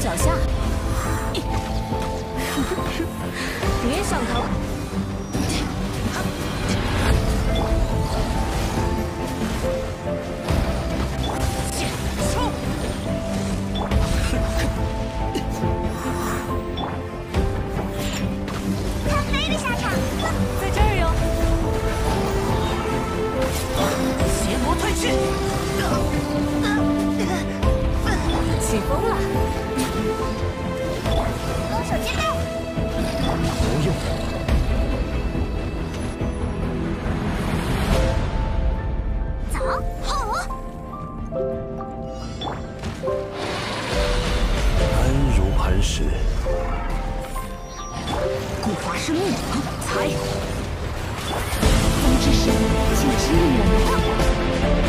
脚下，别想逃！ 看飞的下场， 在这儿哟！ 邪魔退去！ 起风了！ 攻守兼备。 不用。 走，好。 安如磐石。 固化生命，财。风之神，请指引我们。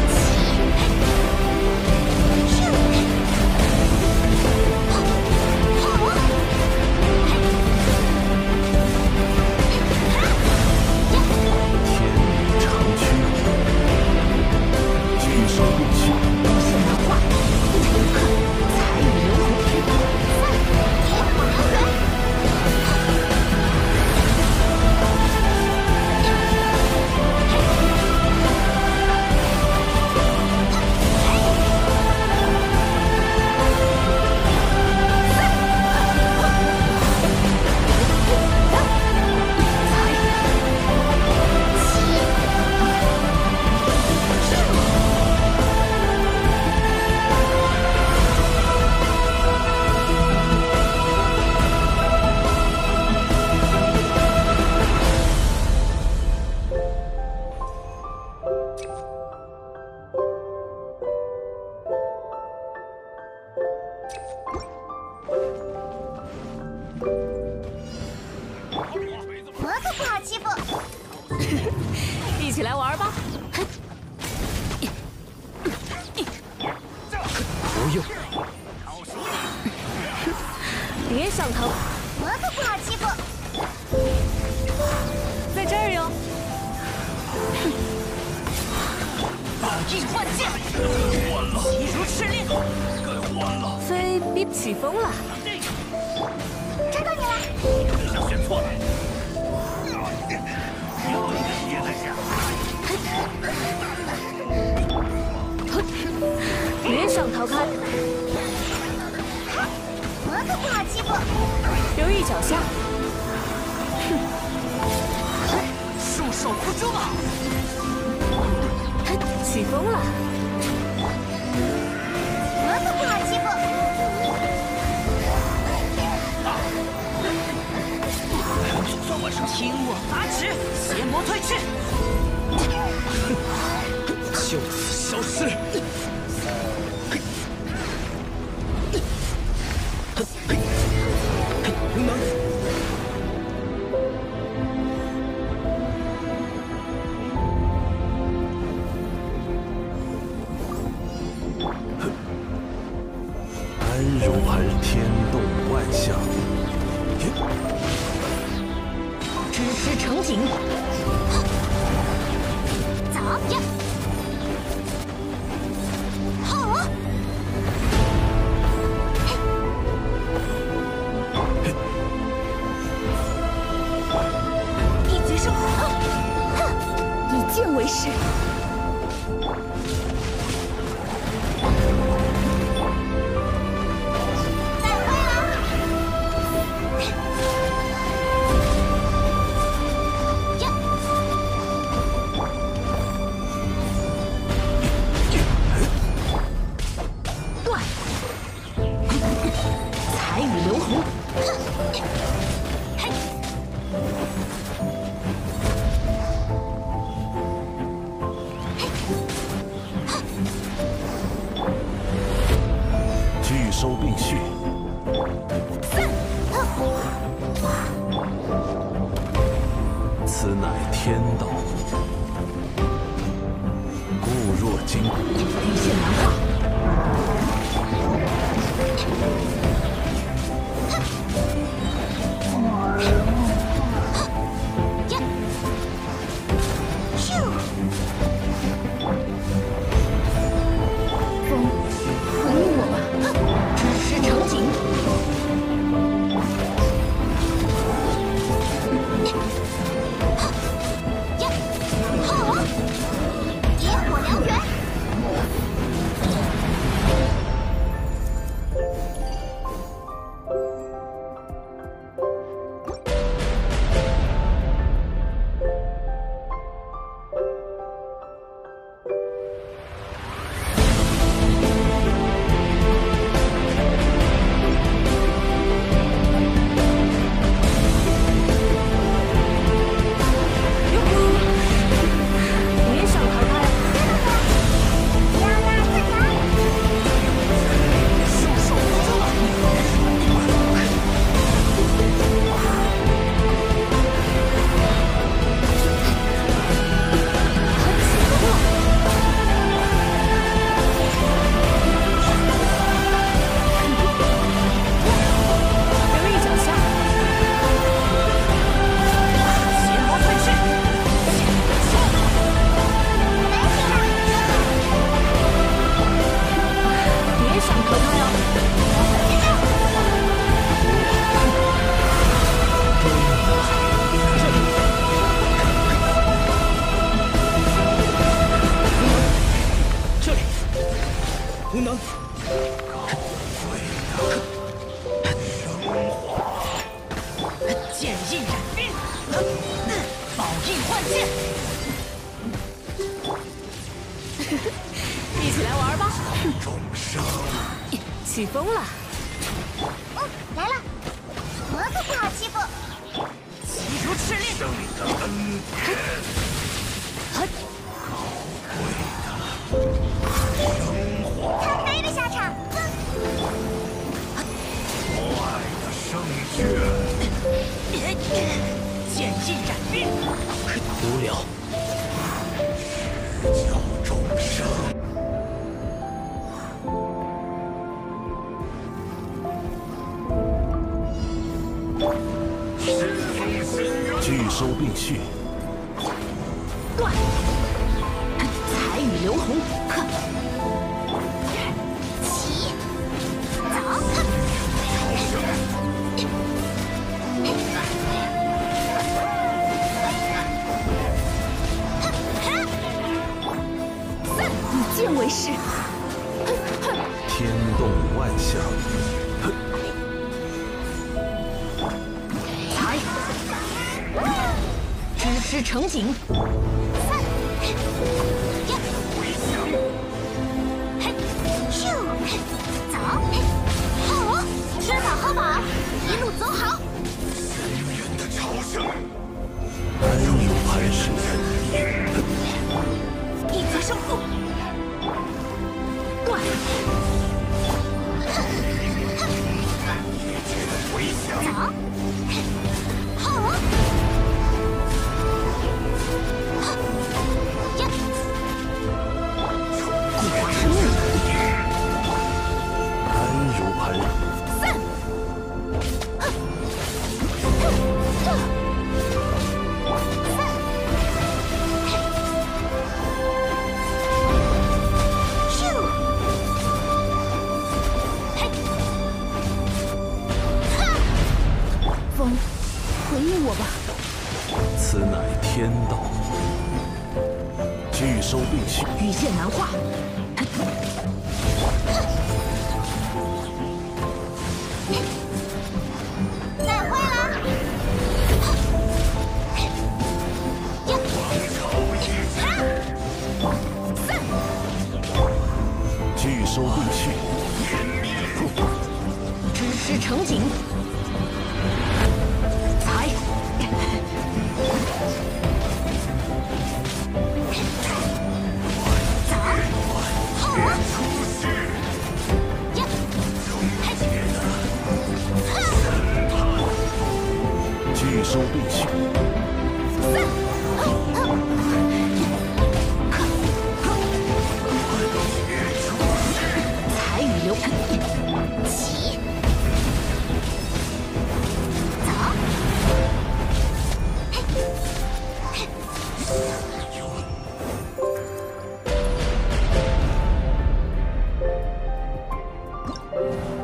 我可不好欺负。 一起来玩吧！ 不用。 别想逃！ 我可不好欺负。 在这儿哟！ 宝印换剑，急如赤令， 飞比起风了！ 抓到你了！ 想选错了。 别想逃开！ 我可不好欺负。 留意脚下！ 束手不住嘛！ 起风了！ 我可不好欺负。 听我法旨，邪魔退去！ 就此消失。龙能。安如磐天动万象。 之师成景。 走呀！好。 一举手，以剑为师。 再会了。呀！ 断！彩雨流红。 嘿！ 聚收并蓄。此乃天道。固若金骨。 地线难化。风，回应我吧！之师成景。 风了。 来了，我可不好欺负。 齐如赤令。 圣的恩典， 他没的下场。 我爱的圣眷， 剑尽斩灭。 无聊。叫众生。拒收并蓄， 断！彩雨流红，呵！ 起，走！ 以剑为誓。 天动万象。 才，知师成景。 咻，走！好，吃饱喝饱，一路走好。 安如磐石， 一决胜负。 断！ 走！好！呀！ 安如磐石。 散！ 咻！嘿！ 风，回应我吧。 此乃天道。拒收并蓄， 羽箭难化。 再会了。 拒收并蓄， 知师成景。才。 拒收并蓄， 彩雨流。 起，走！